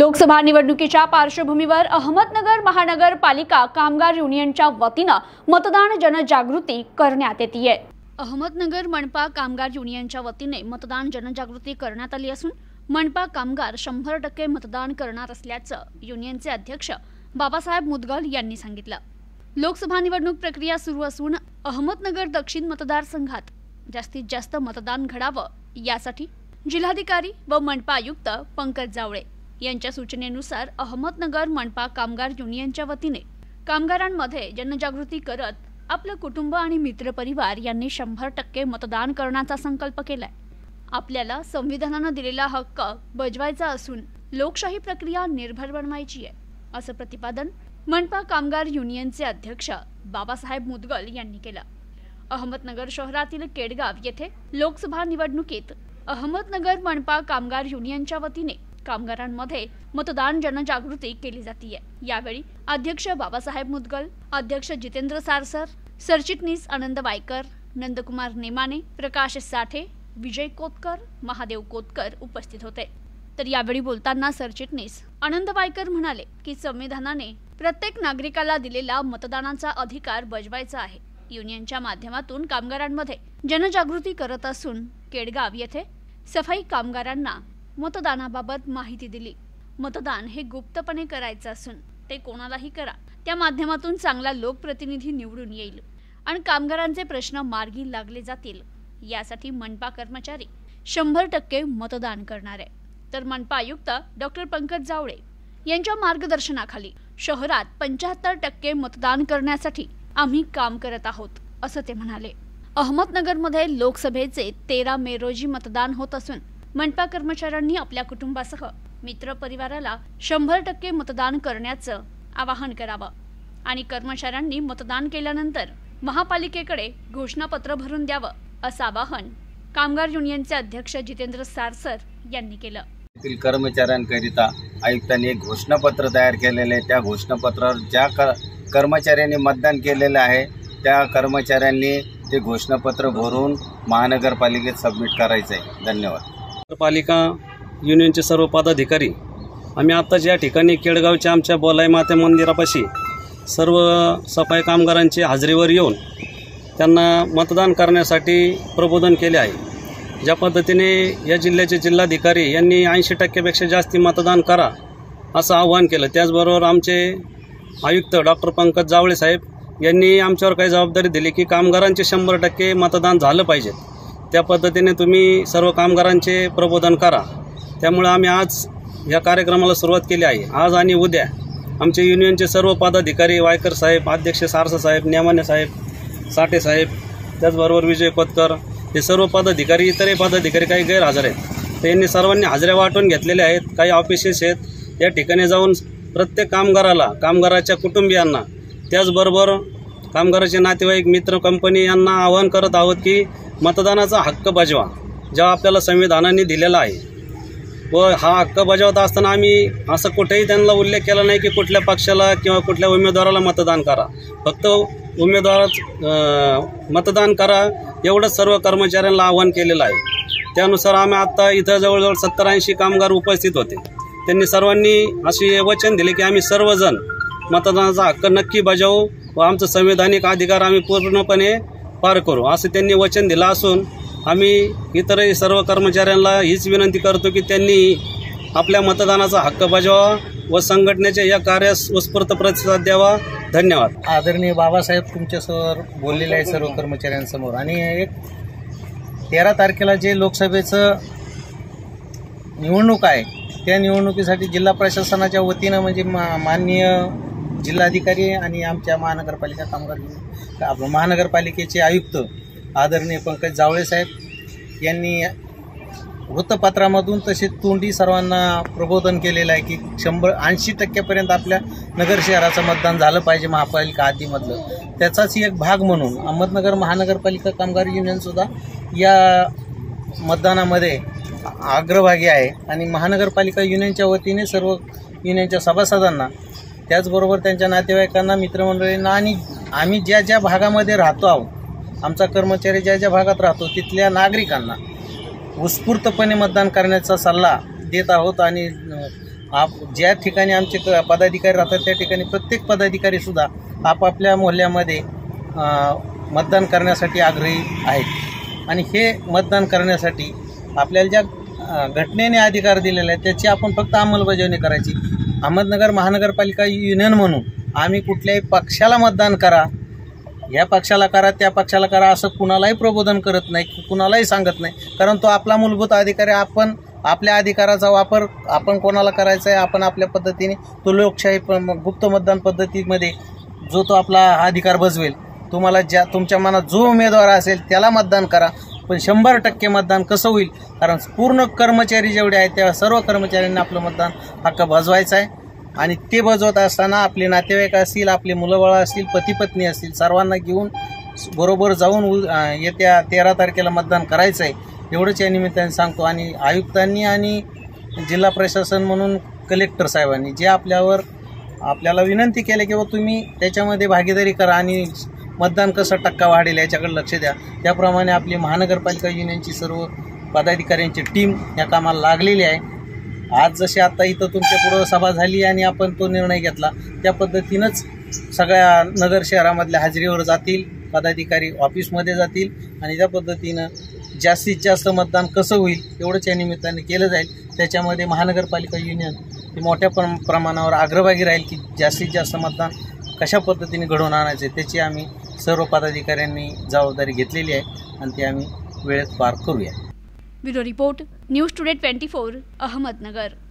लोकसभा निवडणुकीच्या पार्श्वभूमीवर अहमदनगर महानगरपालिका कामगार युनियनच्या वतीने मतदान जनजागृती करण्यात येते। अहमदनगर मनपा कामगार युनियनच्या वतीने मतदान जनजागृती करण्यात आली असून मनपा कामगार 100% मतदान करणार असल्याचं युनियनचे अध्यक्ष बाबासाहेब मुदगल यांनी सांगितलं। लोकसभा निवडणूक प्रक्रिया सुरू असून अहमदनगर दक्षिण मतदारसंघात जास्तीत जास्त मतदान घडावं यासाठी जिल्हाधिकारी व मनपा आयुक्त पंकज जावळे यांच्या सूचनेनुसार अहमदनगर मनपा कामगार युनियनच्या वतीने कामगारांमध्ये जनजागृती करत आपलं कुटुंब आणि मित्रपरिवार यांनी 100% मतदान करण्याचा संकल्प केलाय। आपल्याला संविधानाने दिलेला हक्क बजवायचा असून लोकशाही प्रक्रिया निर्भर बनवायची आहे, असं प्रतिपादन मनपा कामगार युनियनचे अध्यक्ष बाबासाहेब मुदगल यांनी केलं। अहमदनगर शहरातील केडगाव येथे लोकसभा निवडणुकीत अहमदनगर मनपा कामगार युनियनच्या वतीने कामगारांमध्ये मतदान जनजागृती केली जाते। यावेळी अध्यक्ष बाबासाहेब मुदगल, अध्यक्ष जितेंद्र सारसर, सरचिटणीस आनंद वायकर, नंदकुमार नेमाने, प्रकाश साठे, विजय कोतकर, महादेव कोतकर उपस्थित होते। तर यावेळी बोलताना सरचिटणीस आनंद वायकर म्हणाले की संविधानाने प्रत्येक नागरिकाला दिलेला मतदानाचा अधिकार बजवायचा आहे। युनियनच्या माध्यमातून कामगारांमध्ये जनजागृती करत असून केडगाव येथे सफाई कामगारांना मतदानाबाबत माहिती दिली। मतदान हे गुप्तपणे करायचं असून ते कोणालाही करा, त्या माध्यमातून चांगला लोकप्रतिनिधी निवडून येईल आणि कामगारांचे प्रश्न मार्गी लागले जातील। यासाठी मनपा कर्मचारी 100% मतदान करणार आहे। तर मनपा आयुक्त डॉक्टर पंकज जावळे यांच्या मार्गदर्शनाखाली शहरात 75% मतदान करण्यासाठी आम्ही काम करत आहोत, असं ते म्हणाले। अहमदनगरमध्ये लोकसभेचे 13 मे रोजी मतदान होत असून मनपा कर्मचाऱ्यांनी आपल्या कुटुंबासह मित्र परिवाराला 100% मतदान करण्याचं आवाहन करावं आणि कर्मचाऱ्यांनी मतदान केल्यानंतर महापालिकेकडे घोषणापत्र भरून द्यावं, असं आवाहन कामगार युनियनचे अध्यक्ष जितेंद्र सारसर यांनी केलं। कर्मचाऱ्यांकरिता आयुक्तांनी एक घोषणापत्र तयार केलेले आहे। त्या घोषणापत्रावर ज्या कर्मचाऱ्यांनी मतदान केलेलं आहे त्या कर्मचाऱ्यांनी ते घोषणापत्र भरून महानगरपालिकेत सबमिट करायचं आहे। धन्यवाद। पालिका युनियनचे सर्व पदाधिकारी आम्ही आत्ताच या ठिकाणी केडगावच्या आमच्या बोलाई माते मंदिरापाशी सर्व सफाई कामगारांची हाजरीवर येऊन त्यांना मतदान करण्यासाठी प्रबोधन केले आहे। ज्या पद्धतीने या जिल्ह्याचे जिल्हाधिकारी यांनी 80% जास्ती मतदान करा असं आवाहन केलं, त्याचबरोबर आमचे आयुक्त डॉक्टर पंकज जावळे साहेब यांनी आमच्यावर काही जबाबदारी दिली की कामगारांचे 100% मतदान झालं पाहिजे। त्या पद्धतीने तुम्ही सर्व कामगारांचे प्रबोधन करा। त्यामुळे आम्ही आज या कार्यक्रमाला सुरुवात केली आहे। आज आणि उद्या आमचे युनियनचे सर्व पदाधिकारी वायकर साहेब, अध्यक्ष सारसा साहेब, नेमाने साहेब, साठे साहेब, त्याचबरोबर विजय कोतकर हे सर्व पदाधिकारी, इतरही पदाधिकारी काही गैरहजर आहेत, तर यांनी सर्वांनी हाजऱ्या वाटून घेतलेल्या आहेत। काही ऑफिसेस आहेत, या ठिकाणी जाऊन प्रत्येक कामगाराला, कामगाराच्या कुटुंबियांना, त्याचबरोबर कामगाराचे नातेवाईक, मित्र, कंपनी यांना आवाहन करत आहोत की मतदानाचा हक्क बजवा, जेव्हा आपल्याला संविधानाने दिलेला आहे। व हा हक्क बजावत असताना आम्ही असं कुठेही त्यांना उल्लेख केला नाही की कुठल्या पक्षाला किंवा कुठल्या उमेदवाराला मतदान करा, फक्त उमेदवाराच मतदान करा एवढंच सर्व कर्मचाऱ्यांना आवाहन केलेलं आहे। त्यानुसार आम्ही आत्ता इथं जवळजवळ 70-80 कामगार उपस्थित होते। त्यांनी सर्वांनी असे वचन दिले की आम्ही सर्वजण मतदानाचा हक्क नक्की बजावू व आमचं संवैधानिक अधिकार आम्ही पूर्णपणे पार करू, असं त्यांनी वचन दिलं असून आम्ही इतरही सर्व कर्मचाऱ्यांना हीच विनंती करतो की त्यांनी आपल्या मतदानाचा हक्क बजावा व संघटनेच्या या कार्यास उत्स्फूर्त प्रतिसाद द्यावा। धन्यवाद। आदरणीय बाबासाहेब तुमच्यासमोर बोललेले आहे सर्व कर्मचाऱ्यांसमोर, आणि एक 13 तारखेला जे लोकसभेचं निवडणूक आहे त्या निवडणुकीसाठी जिल्हा प्रशासनाच्या वतीनं म्हणजे माननीय जिल्हाधिकारी आणि आमच्या महानगरपालिकेचे आयुक्त आदरणीय पंकज जावळे साहेब यांनी वृत्तपत्रामधून तसेच तोंडी सर्वांना प्रबोधन केलेलं आहे की 80% आपल्या नगर शहराचं मतदान झालं पाहिजे महापालिका हद्दीमधलं। त्याचाच एक भाग म्हणून अहमदनगर महानगरपालिका कामगार युनियनसुद्धा या मतदानामध्ये अग्रभागी आहे आणि महानगरपालिका युनियनच्या वतीने सर्व युनियनच्या सभासदांना, त्याचबरोबर त्यांच्या नातेवाईकांना, मित्रमंडळींना आणि आम्ही ज्या ज्या भागामध्ये राहतो आहोत, आमचा कर्मचारी ज्या ज्या भागात राहतो तिथल्या नागरिकांना उत्स्फूर्तपणे मतदान करण्याचा सल्ला देत आहोत आणि ज्या ठिकाणी आमचे पदाधिकारी राहतात त्या ठिकाणी प्रत्येक पदाधिकारीसुद्धा आपापल्या मोहल्ल्यामध्ये मतदान करण्यासाठी आग्रही आहेत आणि हे मतदान करण्यासाठी आपल्याला ज्या घटनेने अधिकार दिलेला आहे त्याची आपण फक्त अंमलबजावणी करायची. अहमदनगर महानगरपालिका युनियन म्हणून आम्ही कुठल्याही पक्षाला मतदान करा, या पक्षाला करा, त्या पक्षाला करा असं कुणालाही प्रबोधन करत नाही, कुणालाही सांगत नाही. कारण तो आपला मूलभूत अधिकार आहे. आपण आपल्या अधिकाराचा वापर आपण कोणाला करायचा आहे, आपण आपल्या पद्धतीने तो लोकशाही गुप्त मतदान पद्धतीमध्ये जो तो आपला अधिकार बजवेल. तुम्हाला तुमच्या मनात जो उमेदवार असेल त्याला मतदान करा, पण 100% मतदान कसं होईल, कारण पूर्ण कर्मचारी जेवढे आहेत त्या सर्व कर्मचाऱ्यांनी आपलं मतदान हक्क बजवायचा आहे. आणि ते बजवत असताना आपले नातेवाईक असतील, आपले मुलंबाळं असतील, पती पत्नी असतील, सर्वांना घेऊन बरोबर जाऊन येत्या 13 तारखेला मतदान करायचं आहे एवढंच या निमित्ताने सांगतो. आणि आयुक्तांनी आणि जिल्हा प्रशासन म्हणून कलेक्टर साहेबांनी जे आपल्याला विनंती केली की तुम्ही त्याच्यामध्ये भागीदारी करा आणि मतदान कसं टक्का वाढेल याच्याकडे लक्ष द्या, त्याप्रमाणे आपली महानगरपालिका युनियनची सर्व पदाधिकाऱ्यांची टीम या कामाला लागलेली आहे. आज जशी आता इथं तुमच्या पुढं सभा झाली आणि आपण तो निर्णय घेतला त्या पद्धतीनंच सगळ्या नगर शहरामधल्या हाजरीवर जातील, पदाधिकारी ऑफिसमध्ये जातील आणि त्या पद्धतीनं जास्तीत जास्त मतदान कसं होईल एवढंच या निमित्ताने केलं जाईल. त्याच्यामध्ये महानगरपालिका युनियन ही मोठ्या प्रमाणावर अग्रभागी राहील की जास्तीत जास्त मतदान कशा पद्धतीने घडवून आणायचे त्याची आम्ही सर्व पदाधिकाऱ्यांनी जबाबदारी घेतलेली आहे आणि ती आम्ही वेळेत पार करूया. Bureau report, news today 24, Ahmednagar.